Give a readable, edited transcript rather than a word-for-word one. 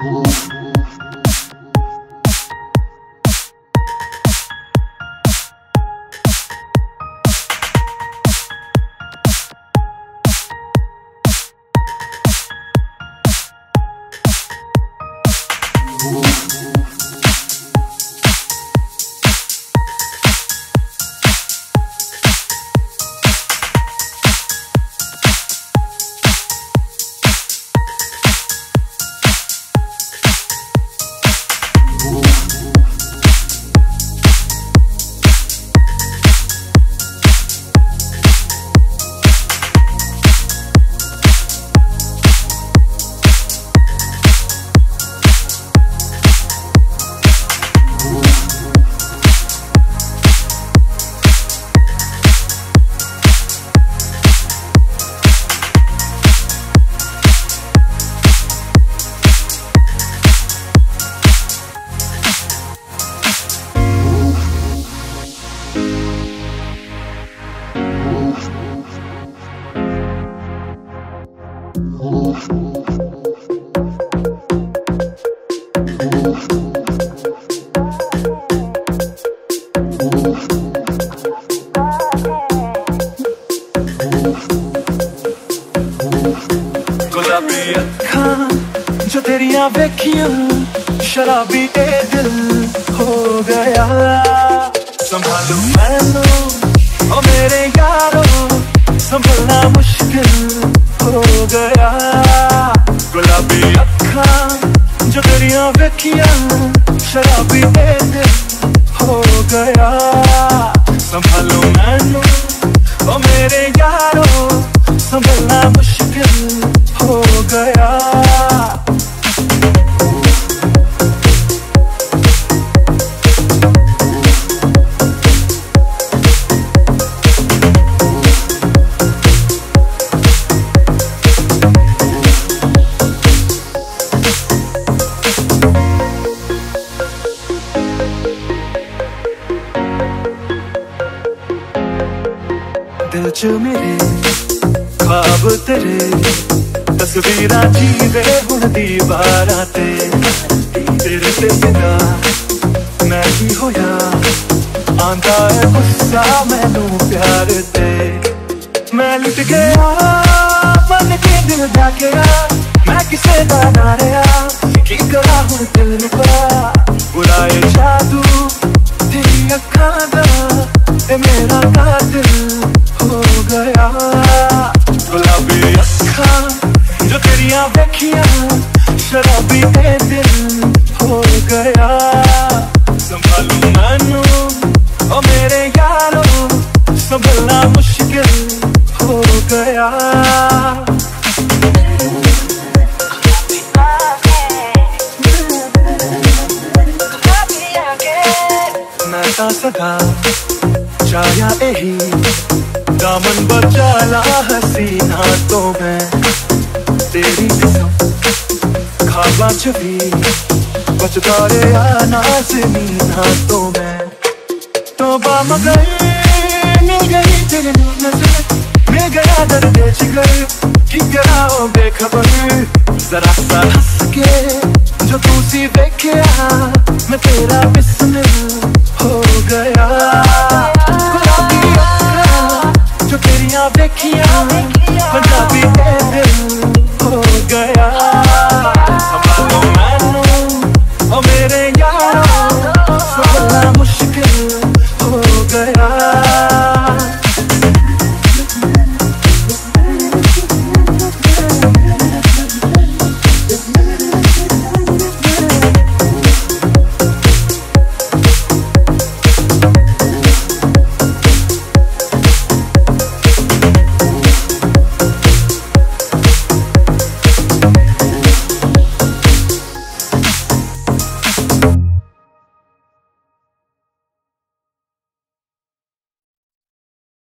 गुलाबी अखां जो तेरिया वेखियां शराबी ए दिल हो गया। संभालो मैनू ओ मेरे यारो, संभलना मुश्किल हो गया। गुलाबी अखां जो तेरिया वेखियां शराबी ए दिल हो गया। संभालो मैनू ओ मेरे यारो, संभलना मुश्किल हो गया। दिल च मेरे ख्वाब तेरे, तस्वीरां जीवे हुण दीवारां ते। तेरे ते बिना मैं ही होया, आंदा है गुस्सा मैनू प्यार ते। मैं लुट गया मन के दिल दा गया, मैं किसे दा ना रहा। की करा हुण दिल नुका बुराए जादू तेरी अखां दा, ए मेरा कातिल हो गया। गुलाबी अखां जो तेरिया वेखियां शराबी ए दिल हो गया। संभालू मैनू ओ मेरे यारो, संभलना मुश्किल हो गया। मैं तां सदा चाया यही दामन बचाला हसीना तो मैं। तेरी कसम ख्वाबां च भी बचदा रेहा नाज़नीना तो मैं। तौबा मगर मिल गई तेरी नज़र, मिल गया दर्द जिगर। की करा ओ बेखबर, जरा सा हंस के